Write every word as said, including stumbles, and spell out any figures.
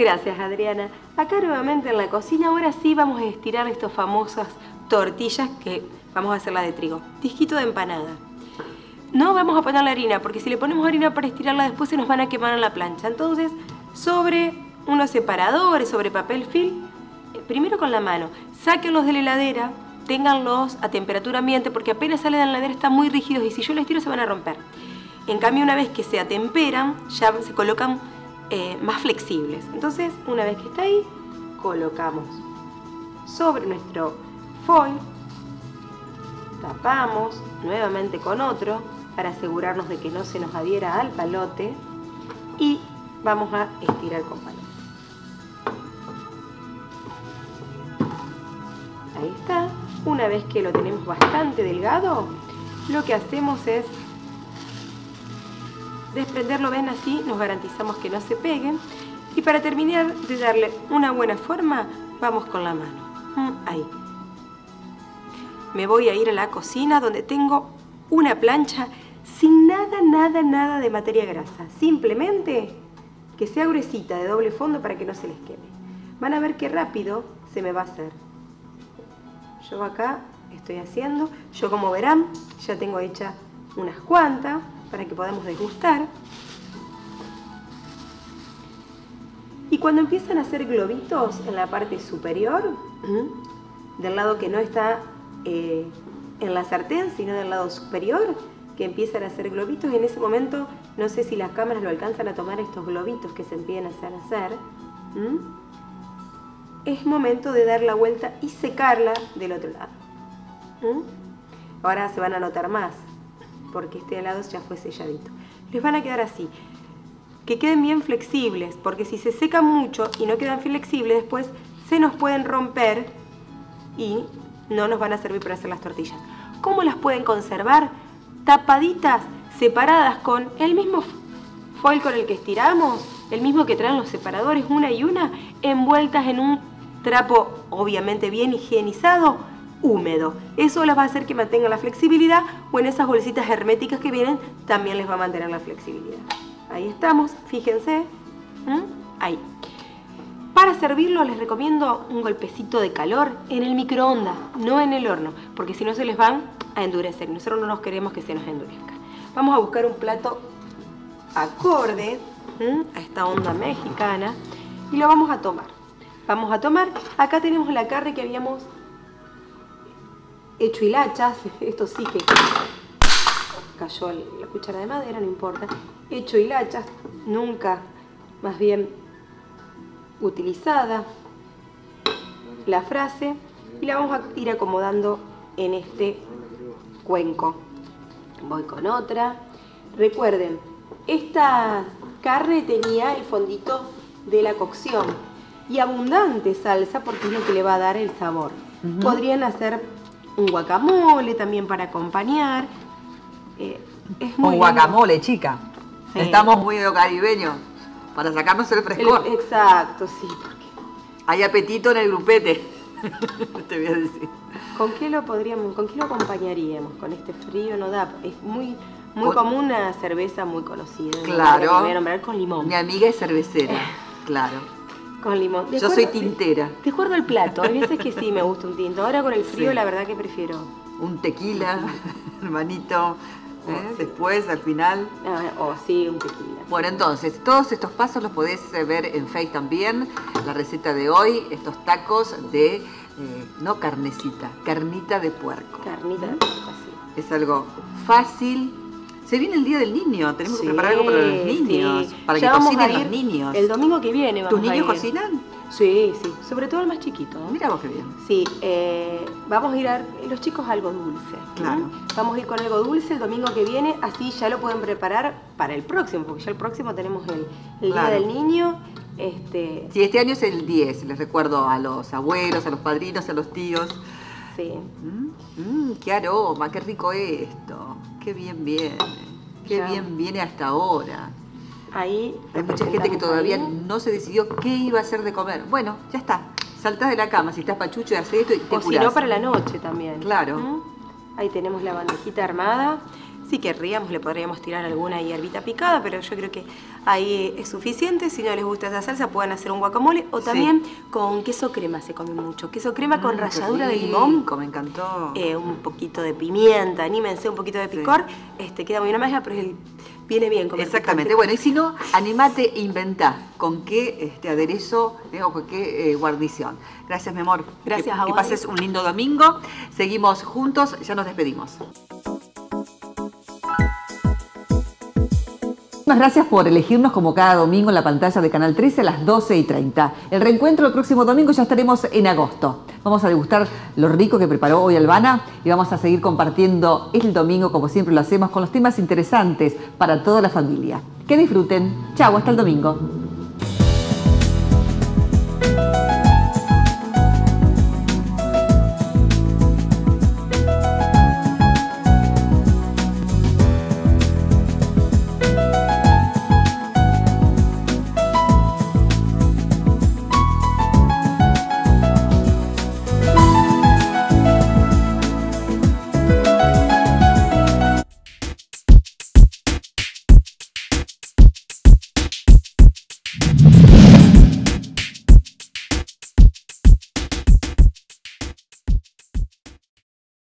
Gracias, Adriana. Acá nuevamente en la cocina, ahora sí vamos a estirar estas famosas tortillas que vamos a hacer la de trigo. Disquito de empanada. No vamos a poner la harina, porque si le ponemos harina para estirarla después se nos van a quemar en la plancha. Entonces, sobre unos separadores, sobre papel film, primero con la mano, sáquenlos de la heladera, ténganlos a temperatura ambiente, porque apenas salen de la heladera están muy rígidos y si yo los tiro se van a romper. En cambio, una vez que se atemperan, ya se colocan eh, más flexibles. Entonces, una vez que está ahí, colocamos sobre nuestro foil, tapamos nuevamente con otro para asegurarnos de que no se nos adhiera al palote y vamos a estirar con palote. Ahí está. Una vez que lo tenemos bastante delgado, lo que hacemos es desprenderlo, ven, así nos garantizamos que no se peguen. Y para terminar de darle una buena forma, vamos con la mano. Ahí. Me voy a ir a la cocina donde tengo una plancha sin nada, nada, nada de materia grasa. Simplemente que sea gruesita, de doble fondo, para que no se les queme. Van a ver qué rápido se me va a hacer. Yo acá estoy haciendo, yo como verán, ya tengo hecha unas cuantas para que podamos degustar. Y cuando empiezan a hacer globitos en la parte superior, del lado que no está eh, en la sartén, sino del lado superior, que empiezan a hacer globitos, y en ese momento, no sé si las cámaras lo alcanzan a tomar, estos globitos que se empiezan a hacer, ¿Mm? es momento de dar la vuelta y secarla del otro lado. ¿Mm? Ahora se van a notar más, porque este lado ya fue selladito. Les van a quedar así. Que queden bien flexibles, porque si se secan mucho y no quedan flexibles, después se nos pueden romper y no nos van a servir para hacer las tortillas. ¿Cómo las pueden conservar? Tapaditas, separadas con el mismo foil con el que estiramos, el mismo que traen los separadores, una y una, envueltas en un trapo obviamente bien higienizado, húmedo. Eso les va a hacer que mantengan la flexibilidad, o en esas bolsitas herméticas que vienen también les va a mantener la flexibilidad. Ahí estamos, fíjense. ¿Mm? Ahí. Para servirlo les recomiendo un golpecito de calor en el microondas, no en el horno, porque si no se les van a endurecer. Nosotros no nos queremos que se nos endurezca. Vamos a buscar un plato acorde ¿Mm? a esta onda mexicana y lo vamos a tomar. Vamos a tomar, acá tenemos la carne que habíamos hecho hilachas, esto sí que cayó la cuchara de madera, no importa, hecho hilachas, nunca, más bien utilizada la frase, y la vamos a ir acomodando en este cuenco. Voy con otra. Recuerden, esta carne tenía el fondito de la cocción y abundante salsa, porque es lo que le va a dar el sabor. Uh-huh. Podrían hacer un guacamole también para acompañar. Eh, es muy un guacamole, lindo. Chica. Sí. Estamos muy caribeños para sacarnos el frescor. El, exacto, sí. Porque... hay apetito en el grupete. Te voy a decir. ¿Con qué lo podríamos, con qué lo acompañaríamos? Con este frío no da. Es muy, muy con... común una cerveza muy conocida. Claro. Que voy a nombrar con limón. Mi amiga es cervecera, claro. Con limón. Yo soy tintera. De acuerdo al plato. Hay veces que sí me gusta un tinto. Ahora con el frío, sí, la verdad que prefiero. Un tequila, hermanito. ¿Eh? Sí. Después, al final. O oh, sí, un tequila. Bueno, entonces, todos estos pasos los podés ver en Face también. La receta de hoy, estos tacos de, eh, no carnecita, carnita de puerco. Carnita de puerco, sí. Es algo fácil. Se viene el Día del Niño, tenemos sí, que preparar algo para los niños, sí, para ya que cocinen los niños. El domingo que viene vamos ¿Tus niños a ir. cocinan? Sí, sí, sobre todo el más chiquito. ¿eh? Mira vos qué bien. Sí, eh, vamos a ir a los chicos algo dulce. Claro. ¿eh? Vamos a ir con algo dulce el domingo que viene, así ya lo pueden preparar para el próximo, porque ya el próximo tenemos el, el claro. Día del Niño. Este... Sí, este año es el diez, les recuerdo a los abuelos, a los padrinos, a los tíos. Sí. Mm, mm, qué aroma, qué rico esto, qué bien viene. Qué ya. bien viene hasta ahora. Ahí hay mucha gente que todavía ahí. no se decidió qué iba a hacer de comer. Bueno, ya está. Saltás de la cama, si estás pachucho y haces esto y te o curás. si no, para la noche también. Claro. ¿Mm? Ahí tenemos la bandejita armada. Si querríamos, le podríamos tirar alguna hierbita picada, pero yo creo que ahí es suficiente. Si no les gusta esa salsa, pueden hacer un guacamole o también sí. con queso crema se come mucho. Queso crema mm, con ralladura de limón. Me encantó. Eh, un poquito de pimienta, anímense, un poquito de picor. Sí. Este, queda muy una magia, pero el, viene bien comer exactamente. picante. Bueno, y si no, animate e inventá con qué este, aderezo eh, o con qué eh, guarnición. Gracias, mi amor. Gracias que, a vos. Que pases un lindo domingo. Seguimos juntos, ya nos despedimos. Muchas gracias por elegirnos como cada domingo en la pantalla de Canal trece a las doce y treinta. El reencuentro el próximo domingo, ya estaremos en agosto. Vamos a degustar lo rico que preparó hoy Albana y vamos a seguir compartiendo el domingo, como siempre lo hacemos, con los temas interesantes para toda la familia. Que disfruten. Chau, hasta el domingo.